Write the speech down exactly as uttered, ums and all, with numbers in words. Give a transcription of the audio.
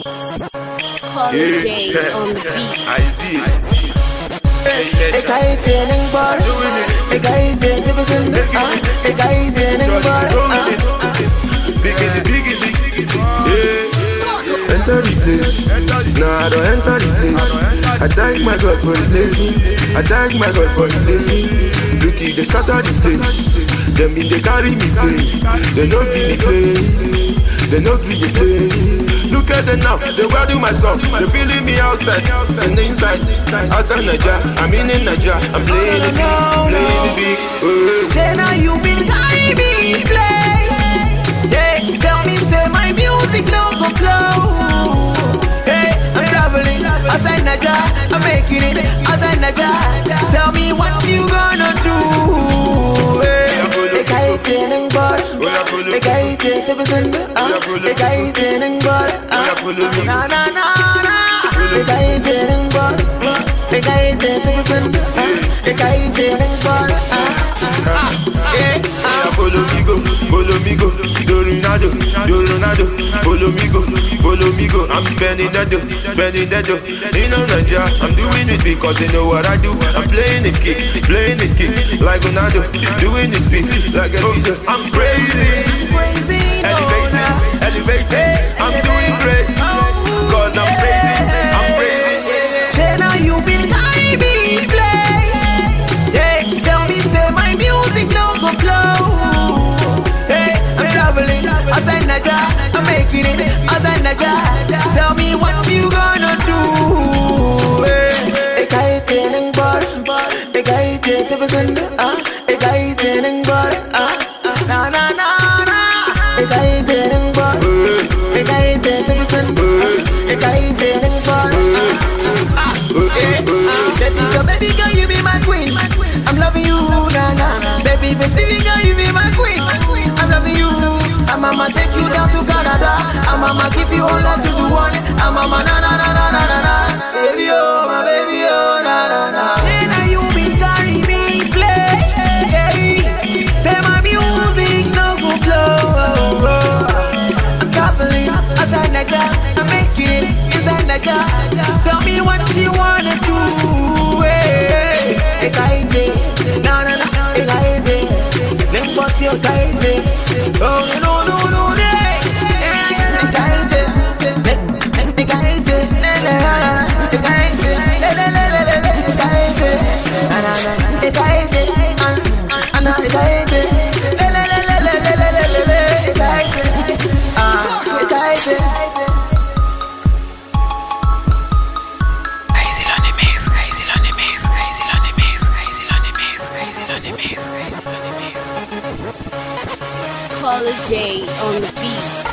Call it Jay on the beat. Iyzeal. Ekaette ng bar, Ekaette division, Ekaette ng bar. Biggity, biggity, yeah. Enter the place. Nah, I don't enter the place. I thank my God for the blessing. I thank my God for the blessing. Look at the start of the place. Them in they carry me play. They don't give me play. They don't give me play. Look at them now, they welding my song. They feeling me outside and inside. Outside Nigeria, I'm in in Nigeria. I'm playing the big, playing the big. Uh. Then now you been carry me play. Hey, tell me say my music no go flow. Hey, I'm traveling outside Nigeria, I'm making it outside Nigeria. Tell me what you gonna do. Hey, Ekaette ng bar, Ekaette division, Ekaette ng bar. Na na na na, Ekaette ng bar, Ekaette division, Ekaette ng bar. Follow me go, follow me go, do Ronaldo, do Ronaldo. Follow me go, follow me go. I'm spending that dough, spending that dough. You know Nigeria, I'm doing it because they know what I do. I'm playing it kick, playing it kick like Ronaldo, doing it big like a leader. I'm crazy, elevating, elevating. I'm doing great cause I'm crazy, I'm crazy. Then now you been carry me play. Yeah, tell me say my music no go flow. Hey, I'm traveling outside Nigeria, I'm making it outside Nigeria. Tell me what you gonna do. Hey, Ekaette ng bar, Ekaette division, Ekaette ng bar. Na na na na, Ekaette ng bar, Ekaette division, Ekaette ng bar. Baby girl, baby girl, you be my queen. I'm loving you, na na. Baby, baby girl, you be my queen. I'm loving you. I'm I'ma take you down to Canada. I'm I'ma give you all that to do one. I'm I'ma na na na na na na na. Baby oh, my baby oh, na na na. Then now you be carry me play. Say my music no go flow. I'm traveling outside Nigeria, I'm making it inside Nigeria. Tell me what you wanna do. Ekaette, na na na, Ekaette. Then what's your Ekaette? Oh no no no no, Ekaette, Ekaette, Ekaette, Ekaette, Ekaette, Anna Ekaette, Ekaette, ah Ekaette. Call it Jay on the beat.